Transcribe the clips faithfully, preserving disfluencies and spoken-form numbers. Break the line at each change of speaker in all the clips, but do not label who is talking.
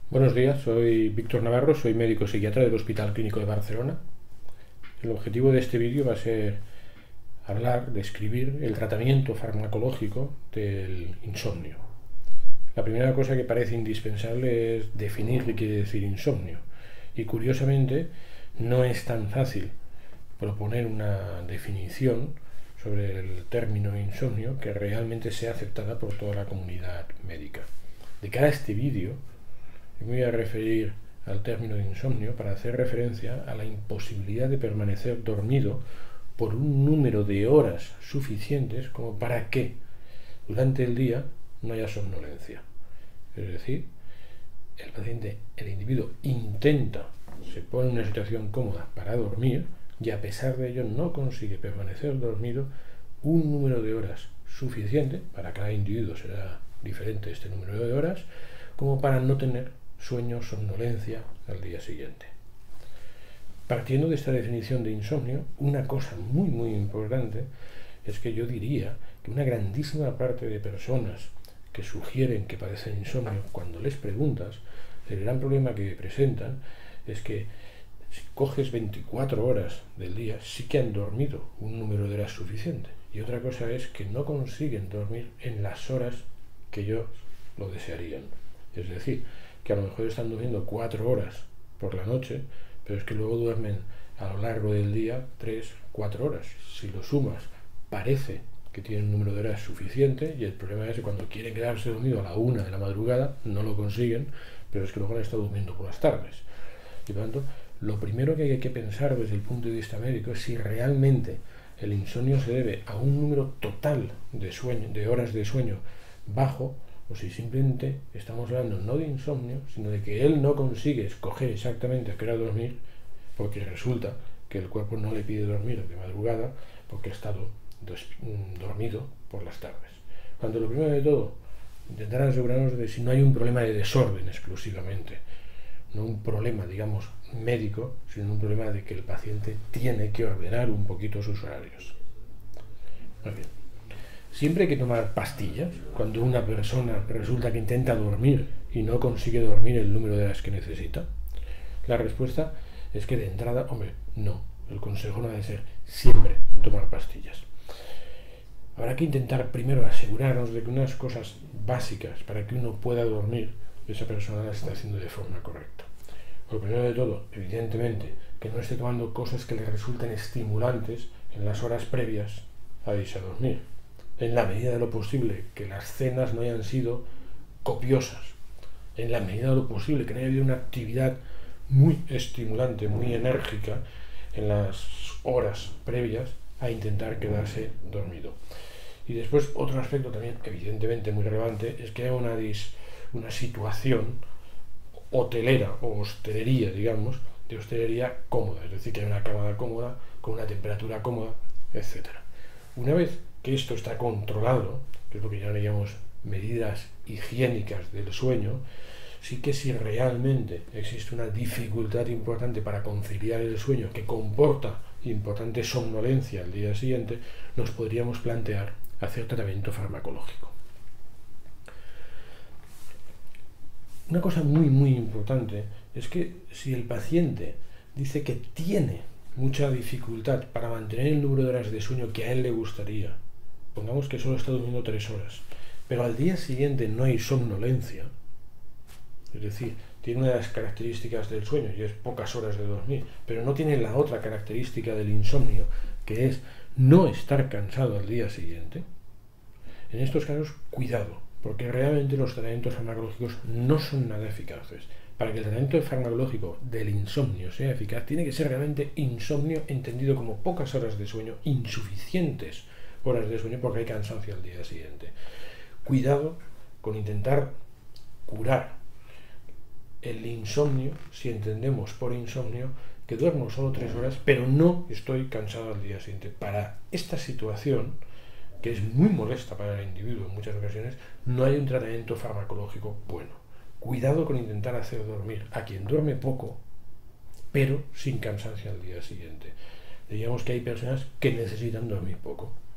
Buenos días, soy Víctor Navarro, soy médico psiquiatra del Hospital Clínico de Barcelona. El objetivo de este vídeo va a ser hablar, describir el tratamiento farmacológico del insomnio. La primera cosa que parece indispensable es definir qué quiere decir insomnio. Y curiosamente no es tan fácil proponer una definición sobre el término insomnio que realmente sea aceptada por toda la comunidad médica. De cara a este vídeo, me voy a referir al término de insomnio para hacer referencia a la imposibilidad de permanecer dormido por un número de horas suficientes como para que durante el día no haya somnolencia. Es decir, el paciente, el individuo intenta, se pone en una situación cómoda para dormir y a pesar de ello no consigue permanecer dormido un número de horas suficiente, para cada individuo será diferente este número de horas, como para no tener sueño, somnolencia al día siguiente. Partiendo de esta definición de insomnio, una cosa muy muy importante es que yo diría que una grandísima parte de personas que sugieren que padecen insomnio, cuando les preguntas, el gran problema que presentan es que si coges veinticuatro horas del día, sí que han dormido un número de horas suficiente. Y otra cosa es que no consiguen dormir en las horas que ellos lo desearían. Es decir, que a lo mejor están durmiendo cuatro horas por la noche, pero es que luego duermen a lo largo del día tres, cuatro horas. Si lo sumas, parece que tienen un número de horas suficiente, y el problema es que cuando quieren quedarse dormido a la una de la madrugada, no lo consiguen, pero es que luego han estado durmiendo por las tardes. Y por lo tanto, lo primero que hay que pensar desde el punto de vista médico es si realmente el insomnio se debe a un número total de, sueño, de horas de sueño bajo, o si simplemente estamos hablando no de insomnio, sino de que él no consigue escoger exactamente a qué hora dormir, porque resulta que el cuerpo no le pide dormir de madrugada porque ha estado dormido por las tardes. Cuando lo primero de todo, intentar asegurarnos de si no hay un problema de desorden exclusivamente, no un problema, digamos, médico, sino un problema de que el paciente tiene que ordenar un poquito sus horarios. Muy bien. Siempre hay que tomar pastillas cuando una persona resulta que intenta dormir y no consigue dormir el número de horas que necesita. La respuesta es que de entrada, hombre, no. El consejo no debe ser siempre tomar pastillas. Habrá que intentar primero asegurarnos de que unas cosas básicas para que uno pueda dormir, esa persona las está haciendo de forma correcta. Lo primero de todo, evidentemente, que no esté tomando cosas que le resulten estimulantes en las horas previas a irse a dormir. En la medida de lo posible, que las cenas no hayan sido copiosas. En la medida de lo posible, que no haya habido una actividad muy estimulante, muy enérgica en las horas previas a intentar quedarse dormido. Y después, otro aspecto también evidentemente muy relevante es que haya una, dis, una situación hotelera o hostelería, digamos, de hostelería cómoda, es decir, que haya una cama cómoda, con una temperatura cómoda, etcétera. Una vez que esto está controlado, que es lo que llamaríamos medidas higiénicas del sueño, sí que si realmente existe una dificultad importante para conciliar el sueño que comporta importante somnolencia al día siguiente, nos podríamos plantear hacer tratamiento farmacológico. Una cosa muy muy importante es que si el paciente dice que tiene mucha dificultad para mantener el número de horas de sueño que a él le gustaría, pongamos que solo está durmiendo tres horas, pero al día siguiente no hay somnolencia, es decir, tiene una de las características del sueño y es pocas horas de dormir, pero no tiene la otra característica del insomnio, que es no estar cansado al día siguiente. En estos casos, cuidado, porque realmente los tratamientos farmacológicos no son nada eficaces. Para que el tratamiento farmacológico del insomnio sea eficaz, tiene que ser realmente insomnio entendido como pocas horas de sueño, insuficientes horas de sueño porque hay cansancio al día siguiente. Cuidado con intentar curar el insomnio, si entendemos por insomnio que duermo solo tres horas, pero no estoy cansado al día siguiente. Para esta situación, que es muy molesta para el individuo en muchas ocasiones, no hay un tratamiento farmacológico bueno. Cuidado con intentar hacer dormir a quien duerme poco, pero sin cansancio al día siguiente. Digamos que hay personas que necesitan dormir poco.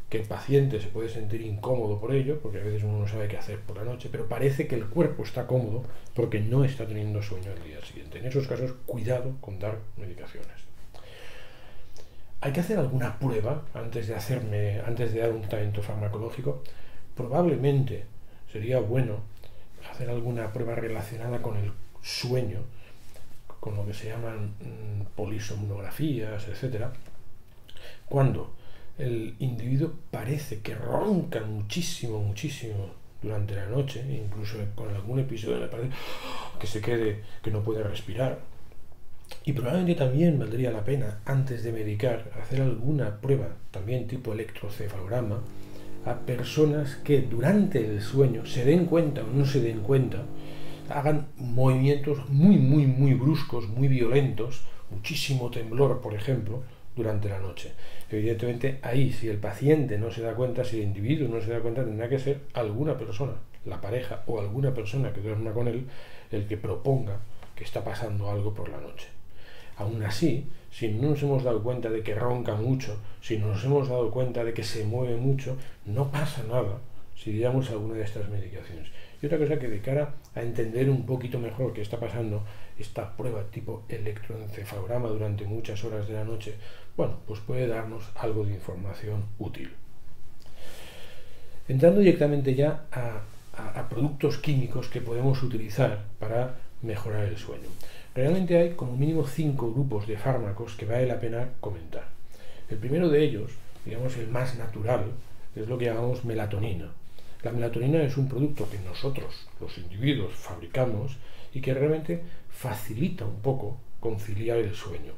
que el paciente se puede sentir incómodo por ello, porque a veces uno no sabe qué hacer por la noche, pero parece que el cuerpo está cómodo porque no está teniendo sueño al día siguiente. En esos casos, cuidado con dar medicaciones. ¿Hay que hacer alguna prueba antes de, hacerme, antes de dar un tratamiento farmacológico? Probablemente sería bueno hacer alguna prueba relacionada con el sueño, con lo que se llaman mmm, polisomnografías, etcétera, cuando el individuo parece que ronca muchísimo, muchísimo durante la noche, incluso con algún episodio le parece que se quede, que no puede respirar. Y probablemente también valdría la pena, antes de medicar, hacer alguna prueba, también tipo electrocefalograma, a personas que durante el sueño se den cuenta o no se den cuenta, hagan movimientos muy, muy, muy bruscos, muy violentos, muchísimo temblor, por ejemplo, durante la noche. Evidentemente, ahí, si el paciente no se da cuenta, si el individuo no se da cuenta, tendrá que ser alguna persona, la pareja o alguna persona que duerma con él, el que proponga que está pasando algo por la noche. Aún así, si no nos hemos dado cuenta de que ronca mucho, si no nos hemos dado cuenta de que se mueve mucho, no pasa nada si le damos alguna de estas medicaciones. Y otra cosa que de cara a entender un poquito mejor qué está pasando, esta prueba tipo electroencefalograma durante muchas horas de la noche, bueno, pues puede darnos algo de información útil. Entrando directamente ya a, a, a productos químicos que podemos utilizar para mejorar el sueño. Realmente hay como mínimo cinco grupos de fármacos que vale la pena comentar. El primero de ellos, digamos el más natural, es lo que llamamos melatonina. La melatonina es un producto que nosotros, los individuos, fabricamos y que realmente facilita un poco conciliar el sueño.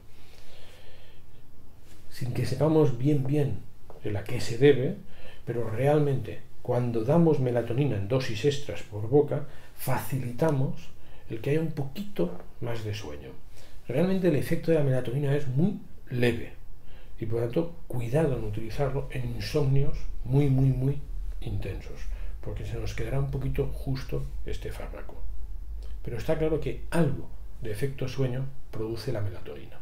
Sin que sepamos bien bien de a qué se debe, pero realmente cuando damos melatonina en dosis extras por boca, facilitamos el que haya un poquito más de sueño. Realmente el efecto de la melatonina es muy leve y por lo tanto cuidado en utilizarlo en insomnios muy muy muy intensos, porque se nos quedará un poquito justo este fármaco. Pero está claro que algo de efecto sueño produce la melatonina.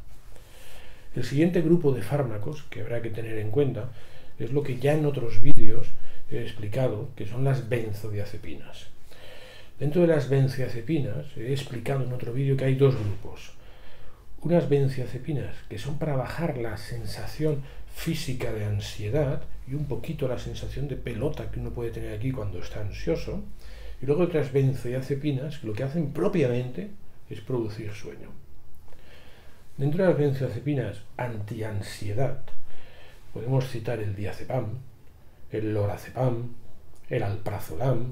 El siguiente grupo de fármacos que habrá que tener en cuenta es lo que ya en otros vídeos he explicado, que son las benzodiazepinas. Dentro de las benzodiazepinas he explicado en otro vídeo que hay dos grupos. Unas benzodiazepinas que son para bajar la sensación física de ansiedad y un poquito la sensación de pelota que uno puede tener aquí cuando está ansioso, y luego otras benzodiazepinas que lo que hacen propiamente es producir sueño. Dentro de las benzodiazepinas antiansiedad podemos citar el diazepam, el lorazepam, el alprazolam,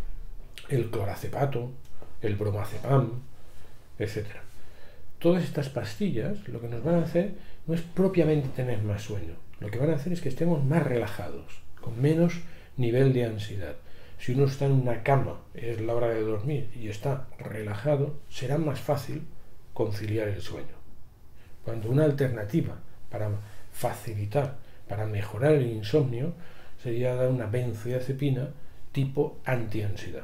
el clorazepato, el bromazepam, etcétera. Todas estas pastillas lo que nos van a hacer no es propiamente tener más sueño, lo que van a hacer es que estemos más relajados, con menos nivel de ansiedad. Si uno está en una cama, es la hora de dormir y está relajado, será más fácil conciliar el sueño. Cuando una alternativa para facilitar, para mejorar el insomnio, sería dar una benzodiazepina tipo antiansiedad.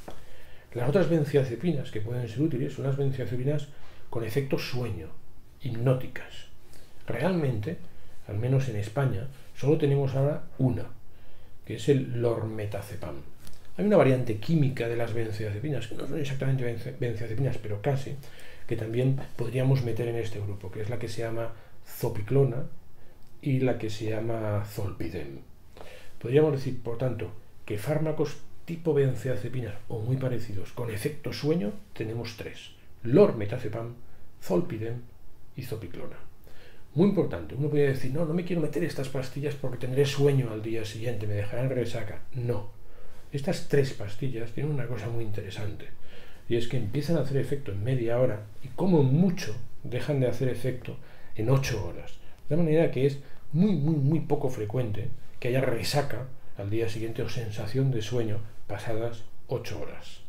Las otras benzodiazepinas que pueden ser útiles son las benzodiazepinas con efecto sueño, hipnóticas. Realmente, al menos en España, solo tenemos ahora una, que es el lormetazepam. Hay una variante química de las benzodiazepinas, que no son exactamente benzodiazepinas, pero casi, que también podríamos meter en este grupo, que es la que se llama zopiclona y la que se llama zolpidem. Podríamos decir, por tanto, que fármacos tipo benzodiazepinas o muy parecidos con efecto sueño tenemos tres: lormetazepam, zolpidem y zopiclona. Muy importante, uno podría decir, no, no me quiero meter estas pastillas porque tendré sueño al día siguiente, me dejarán resaca. No, estas tres pastillas tienen una cosa muy interesante, y es que empiezan a hacer efecto en media hora y como mucho dejan de hacer efecto en ocho horas. De manera que es muy, muy, muy poco frecuente que haya resaca al día siguiente o sensación de sueño pasadas ocho horas.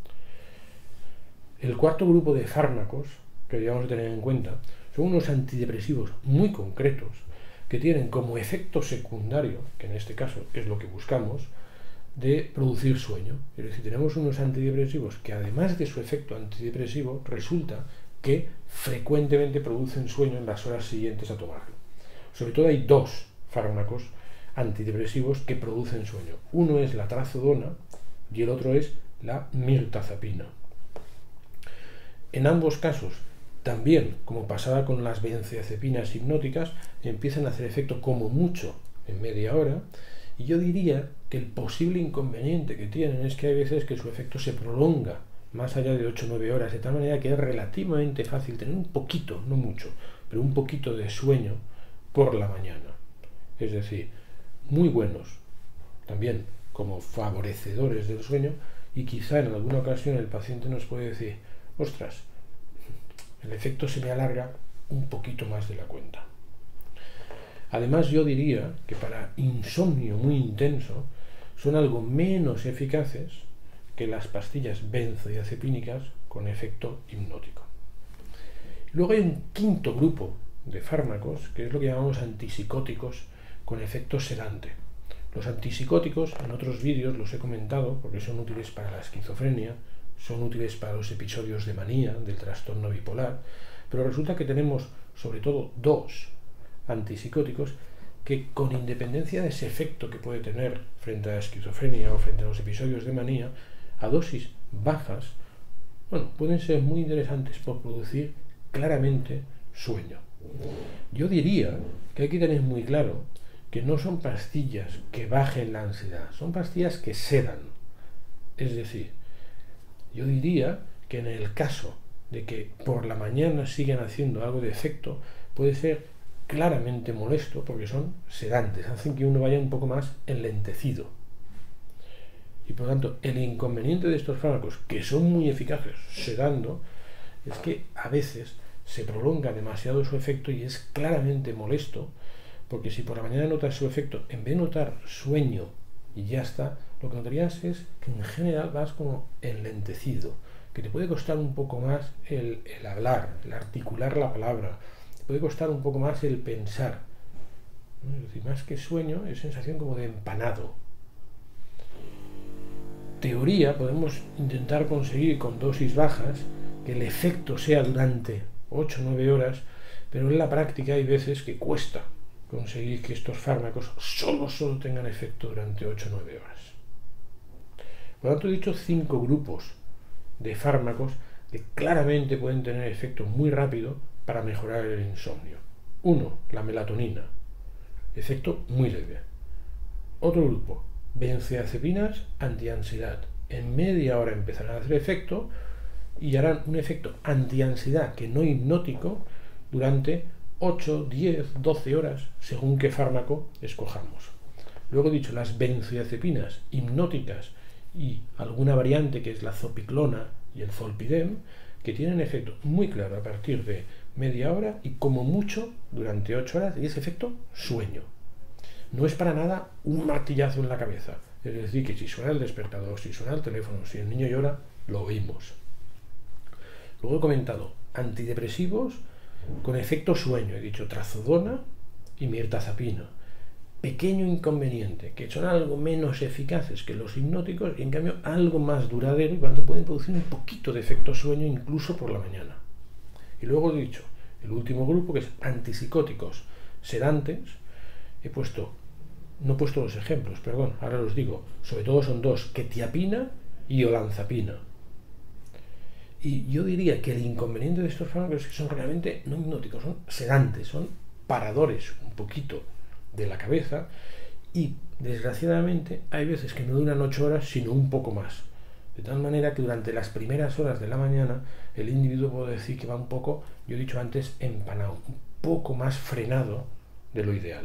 El cuarto grupo de fármacos que debemos tener en cuenta son unos antidepresivos muy concretos que tienen como efecto secundario, que en este caso es lo que buscamos, de producir sueño. Es decir, tenemos unos antidepresivos que además de su efecto antidepresivo resulta que frecuentemente producen sueño en las horas siguientes a tomarlo. Sobre todo hay dos fármacos antidepresivos que producen sueño. Uno es la trazodona y el otro es la mirtazapina. En ambos casos, también, como pasaba con las benzodiazepinas hipnóticas, empiezan a hacer efecto como mucho en media hora, y yo diría que el posible inconveniente que tienen es que hay veces que su efecto se prolonga más allá de ocho o nueve horas, de tal manera que es relativamente fácil tener un poquito, no mucho, pero un poquito de sueño por la mañana. Es decir, muy buenos también como favorecedores del sueño, y quizá en alguna ocasión el paciente nos puede decir: ostras, el efecto se me alarga un poquito más de la cuenta. Además, yo diría que para insomnio muy intenso son algo menos eficaces que las pastillas benzodiazepínicas con efecto hipnótico. Luego hay un quinto grupo de fármacos, que es lo que llamamos antipsicóticos con efecto sedante. Los antipsicóticos, en otros vídeos los he comentado porque son útiles para la esquizofrenia, son útiles para los episodios de manía, del trastorno bipolar, pero resulta que tenemos sobre todo dos antipsicóticos que, con independencia de ese efecto que puede tener frente a la esquizofrenia o frente a los episodios de manía, a dosis bajas, bueno, pueden ser muy interesantes por producir claramente sueño. Yo diría que hay que tener muy claro que no son pastillas que bajen la ansiedad, son pastillas que sedan. Es decir, yo diría que en el caso de que por la mañana sigan haciendo algo de efecto, puede ser claramente molesto porque son sedantes, hacen que uno vaya un poco más enlentecido. Y por lo tanto, el inconveniente de estos fármacos, que son muy eficaces sedando, es que a veces se prolonga demasiado su efecto y es claramente molesto, porque si por la mañana notas su efecto, en vez de notar sueño y ya está, lo que notarías es que en general vas como enlentecido, que te puede costar un poco más el, el hablar, el articular la palabra, te puede costar un poco más el pensar. Es decir, más que sueño, es sensación como de empanado. Teoría, podemos intentar conseguir con dosis bajas que el efecto sea durante ocho o nueve horas, pero en la práctica hay veces que cuesta conseguir que estos fármacos solo, solo tengan efecto durante ocho o nueve horas. Por lo tanto, he dicho cinco grupos de fármacos que claramente pueden tener efecto muy rápido para mejorar el insomnio. Uno, la melatonina, efecto muy leve. Otro grupo, benzodiazepinas antiansiedad. En media hora empezarán a hacer efecto y harán un efecto antiansiedad que no hipnótico durante ocho, diez, doce horas, según qué fármaco escojamos. Luego he dicho las benzodiazepinas hipnóticas y alguna variante que es la zopiclona y el zolpidem, que tienen efecto muy claro a partir de media hora y como mucho durante ocho horas, y ese efecto sueño. No es para nada un martillazo en la cabeza, es decir, que si suena el despertador, si suena el teléfono, si el niño llora, lo oímos. Luego he comentado antidepresivos con efecto sueño, he dicho trazodona y mirtazapina. Pequeño inconveniente, que son algo menos eficaces que los hipnóticos y en cambio algo más duradero y cuando pueden producir un poquito de efecto sueño incluso por la mañana. Y luego he dicho el último grupo, que es antipsicóticos sedantes. He puesto, no he puesto los ejemplos, perdón, ahora los digo, sobre todo son dos, quetiapina y olanzapina. Y yo diría que el inconveniente de estos fármacos es que son realmente no hipnóticos, son sedantes, son paradores un poquito de la cabeza y desgraciadamente hay veces que no duran ocho horas sino un poco más, de tal manera que durante las primeras horas de la mañana el individuo puede decir que va un poco, yo he dicho antes, empanado, un poco más frenado de lo ideal.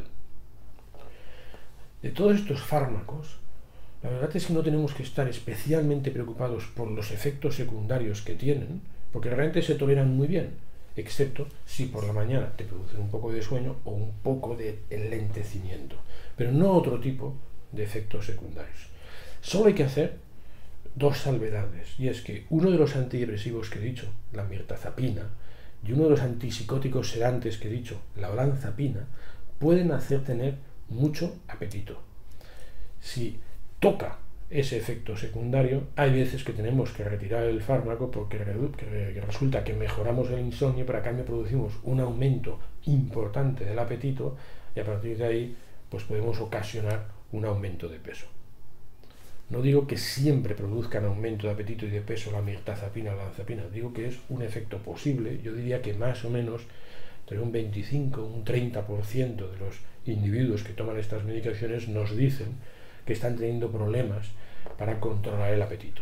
De todos estos fármacos, la verdad es que no tenemos que estar especialmente preocupados por los efectos secundarios que tienen, porque realmente se toleran muy bien, excepto si por la mañana te producen un poco de sueño o un poco de enlentecimiento, pero no otro tipo de efectos secundarios. Solo hay que hacer dos salvedades, y es que uno de los antidepresivos que he dicho, la mirtazapina, y uno de los antipsicóticos sedantes que he dicho, la olanzapina, pueden hacer tener mucho apetito. Si toca ese efecto secundario, hay veces que tenemos que retirar el fármaco porque resulta que mejoramos el insomnio, pero a cambio producimos un aumento importante del apetito y a partir de ahí pues podemos ocasionar un aumento de peso. No digo que siempre produzcan aumento de apetito y de peso la mirtazapina o la olanzapina, digo que es un efecto posible. Yo diría que más o menos entre un veinticinco o un treinta por ciento de los individuos que toman estas medicaciones nos dicen que están teniendo problemas para controlar el apetito.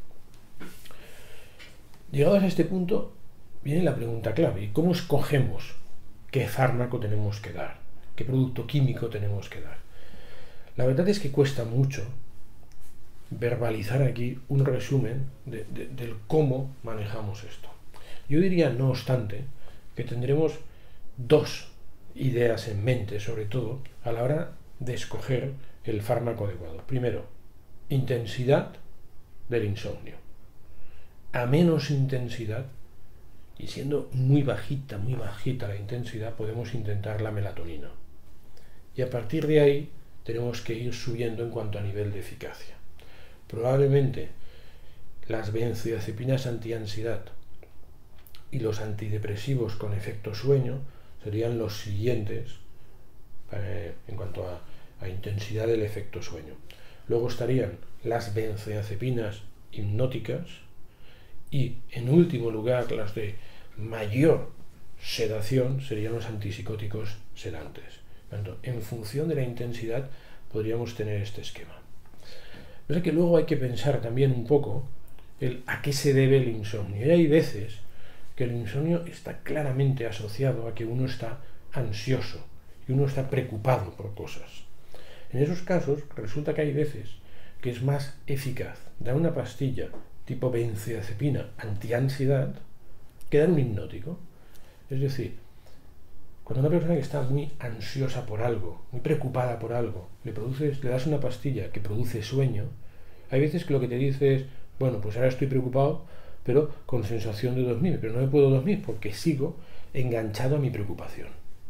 Llegados a este punto, viene la pregunta clave: ¿y cómo escogemos qué fármaco tenemos que dar? ¿Qué producto químico tenemos que dar? La verdad es que cuesta mucho verbalizar aquí un resumen de, de, del cómo manejamos esto. Yo diría, no obstante, que tendremos dos ideas en mente, sobre todo a la hora de escoger el fármaco adecuado. Primero, intensidad del insomnio. A menos intensidad, y siendo muy bajita, muy bajita la intensidad, podemos intentar la melatonina. Y a partir de ahí tenemos que ir subiendo en cuanto a nivel de eficacia. Probablemente las benzodiazepinas antiansiedad y los antidepresivos con efecto sueño serían los siguientes eh, en cuanto a, a intensidad del efecto sueño. Luego estarían las benzodiazepinas hipnóticas y, en último lugar, las de mayor sedación serían los antipsicóticos sedantes. Tanto, en función de la intensidad podríamos tener este esquema. Pero que luego hay que pensar también un poco el a qué se debe el insomnio. Y hay veces que el insomnio está claramente asociado a que uno está ansioso y uno está preocupado por cosas. En esos casos resulta que hay veces que es más eficaz dar una pastilla tipo benzodiazepina antiansiedad que dar un hipnótico. Es decir, cuando una persona que está muy ansiosa por algo, muy preocupada por algo, le, produces, le das una pastilla que produce sueño, hay veces que lo que te dice es, bueno, pues ahora estoy preocupado, pero con sensación de dormir, pero no me puedo dormir porque sigo enganchado a mi preocupación.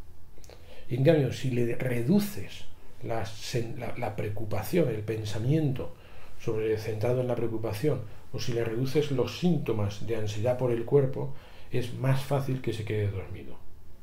Y en cambio, si le reduces la, la, la preocupación, el pensamiento sobre centrado en la preocupación, o si le reduces los síntomas de ansiedad por el cuerpo, es más fácil que se quede dormido.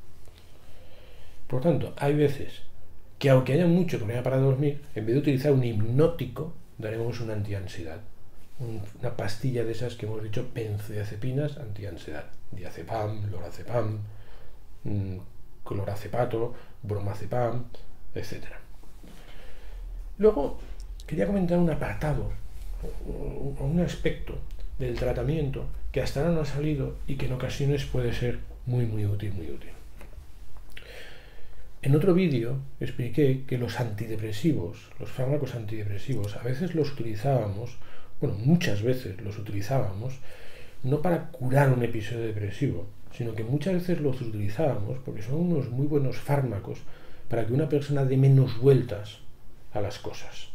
Por tanto, hay veces que aunque haya mucho problema para dormir, en vez de utilizar un hipnótico, daremos una antiansiedad. Un, una pastilla de esas que hemos dicho, benzodiazepinas antiansiedad. Diazepam, lorazepam, mmm, clorazepato, bromazepam, etcétera. Luego, quería comentar un apartado, un aspecto del tratamiento que hasta ahora no ha salido y que en ocasiones puede ser muy, muy útil, muy útil. En otro vídeo expliqué que los antidepresivos, los fármacos antidepresivos, a veces los utilizábamos, bueno, muchas veces los utilizábamos, no para curar un episodio depresivo, sino que muchas veces los utilizábamos porque son unos muy buenos fármacos para que una persona dé menos vueltas a las cosas.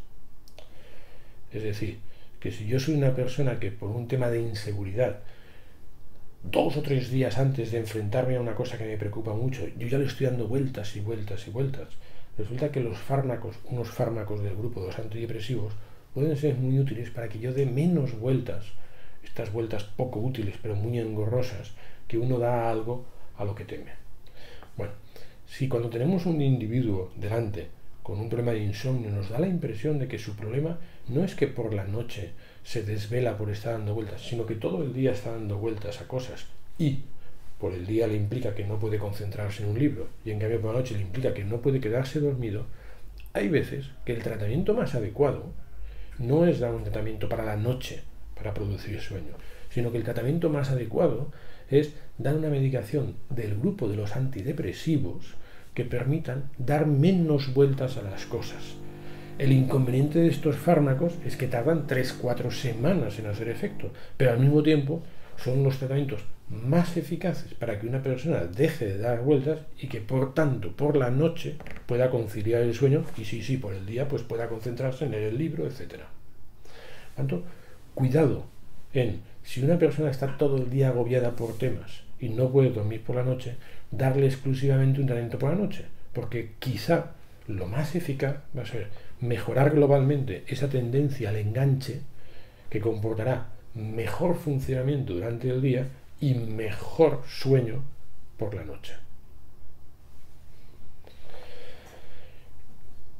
Es decir, que si yo soy una persona que por un tema de inseguridad, dos o tres días antes de enfrentarme a una cosa que me preocupa mucho, yo ya le estoy dando vueltas y vueltas y vueltas, resulta que los fármacos, unos fármacos del grupo de los antidepresivos, pueden ser muy útiles para que yo dé menos vueltas, estas vueltas poco útiles pero muy engorrosas, que uno da a algo a lo que teme. Bueno, si cuando tenemos un individuo delante con un problema de insomnio nos da la impresión de que su problema no es que por la noche se desvela por estar dando vueltas, sino que todo el día está dando vueltas a cosas y por el día le implica que no puede concentrarse en un libro y en cambio por la noche le implica que no puede quedarse dormido, hay veces que el tratamiento más adecuado no es dar un tratamiento para la noche para producir sueño, sino que el tratamiento más adecuado es dar una medicación del grupo de los antidepresivos que permitan dar menos vueltas a las cosas. El inconveniente de estos fármacos es que tardan tres a cuatro semanas en hacer efecto, pero al mismo tiempo son los tratamientos más eficaces para que una persona deje de dar vueltas y que por tanto por la noche pueda conciliar el sueño y sí, sí, por el día pues pueda concentrarse en leer el libro, etcétera. Por tanto, cuidado en, si una persona está todo el día agobiada por temas y no puede dormir por la noche, darle exclusivamente un tratamiento por la noche, porque quizá lo más eficaz va a ser mejorar globalmente esa tendencia al enganche que comportará mejor funcionamiento durante el día y mejor sueño por la noche.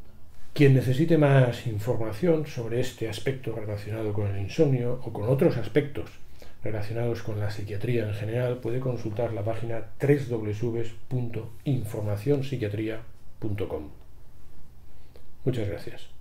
Quien necesite más información sobre este aspecto relacionado con el insomnio o con otros aspectos relacionados con la psiquiatría en general puede consultar la página doble u doble u doble u punto información psiquiatría punto com. Muchas gracias.